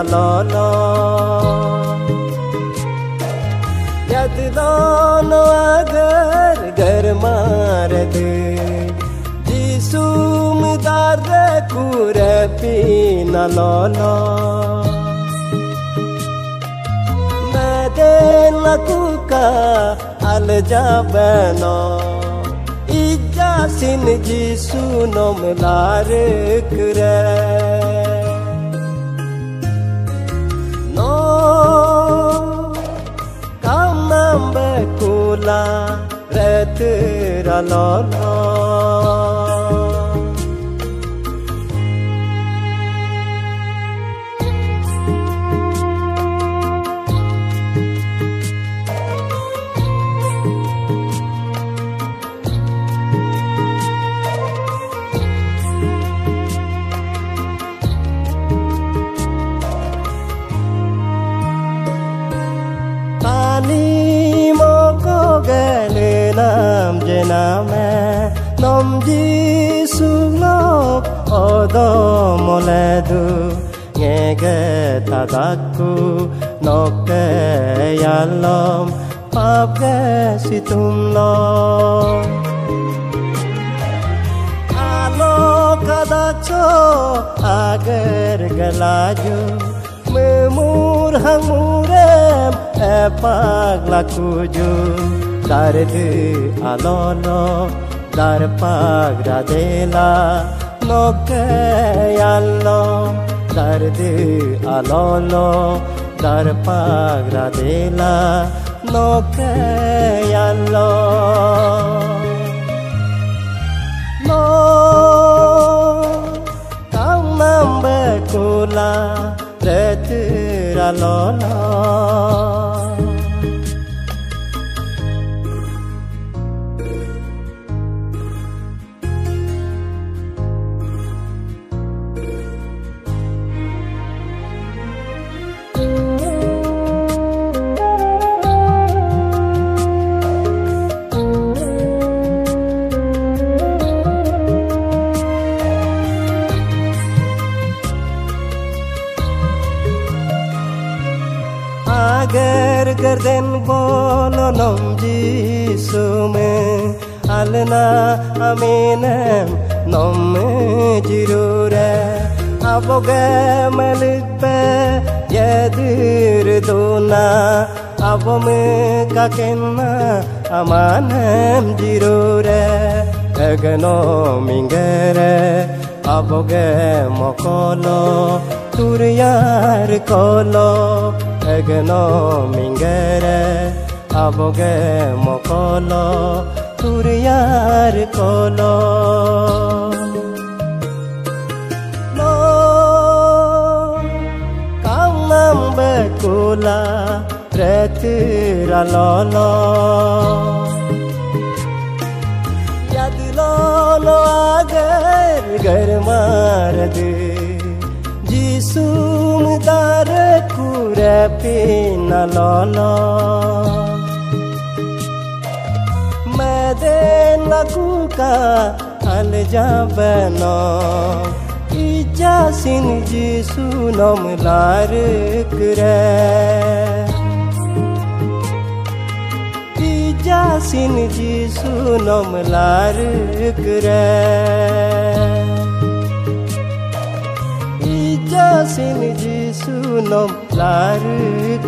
alolo yadlano agar gar marade jisum dar kurapi nalolo maden lakuka aljabano Ijasin Jisu nom larikre No kamam bekula retira lolo Nam jename nom Jisu lok odo moledu ngege tadaku nokke yalom papge situm lo alo kadacho agar galaju memur hangurem epag lakuju Darde alolo dar pagra dela nokke allo darde alolo dar pagra dela nokke allo no kamam bekula retira lolo Agar garden bolo nom Jisu me alna aminem nom jirure aboge malikbe yadir dona abome kakenna amanem jirure egno mingere aboge mokolo turyar kolo egno mingere aboge mokolo turyar kolo no kamam bekula retira lolo yadlolo agar gar marade Jisum dar kurapi nalolo Maden lakuka aljabano Ijasin Jisu nom larikre Ijasin Jisu nom larikre Ijasin Jisu nom larikre